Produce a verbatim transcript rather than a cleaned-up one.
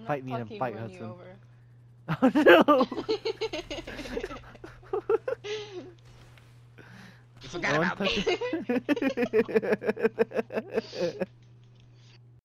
Fight me in a fucking fight, run you Hudson. over. Oh no! You forgot No one about me. touches-